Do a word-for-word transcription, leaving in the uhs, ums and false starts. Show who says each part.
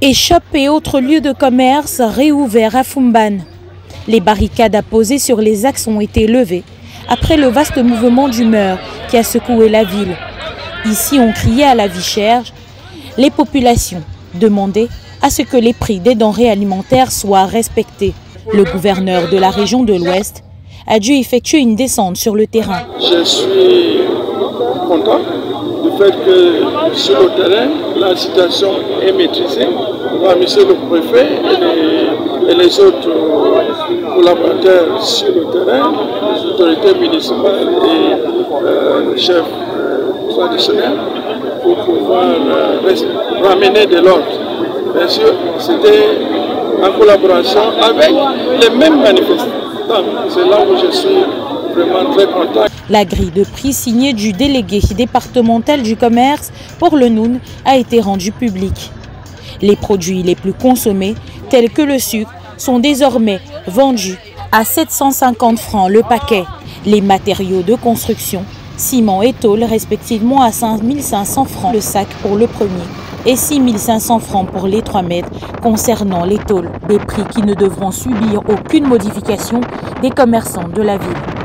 Speaker 1: Échoppes et autres lieux de commerce réouverts à Fumban. Les barricades apposées sur les axes ont été levées après le vaste mouvement d'humeur qui a secoué la ville. Ici, on criait à la vie chère. Les populations demandaient à ce que les prix des denrées alimentaires soient respectés. Le gouverneur de la région de l'Ouest a dû effectuer une descente sur le terrain.
Speaker 2: Je suis content du fait que sur le terrain, la situation est maîtrisée. Monsieur le préfet et les, et les autres collaborateurs sur le terrain, les autorités municipales et euh, le chef euh, traditionnel, pour pouvoir euh, ramener de l'ordre. Bien sûr, c'était en collaboration avec les mêmes manifestants. C'est là où je suis vraiment très content.
Speaker 1: La grille de prix signée du délégué départemental du commerce pour le Noun a été rendue publique. Les produits les plus consommés, tels que le sucre, sont désormais vendus à sept cent cinquante francs le paquet. Les matériaux de construction, ciment et tôle, respectivement à cinq mille cinq cents francs le sac pour le premier et six mille cinq cents francs pour les trois mètres concernant les tôles. Des prix qui ne devront subir aucune modification des commerçants de la ville.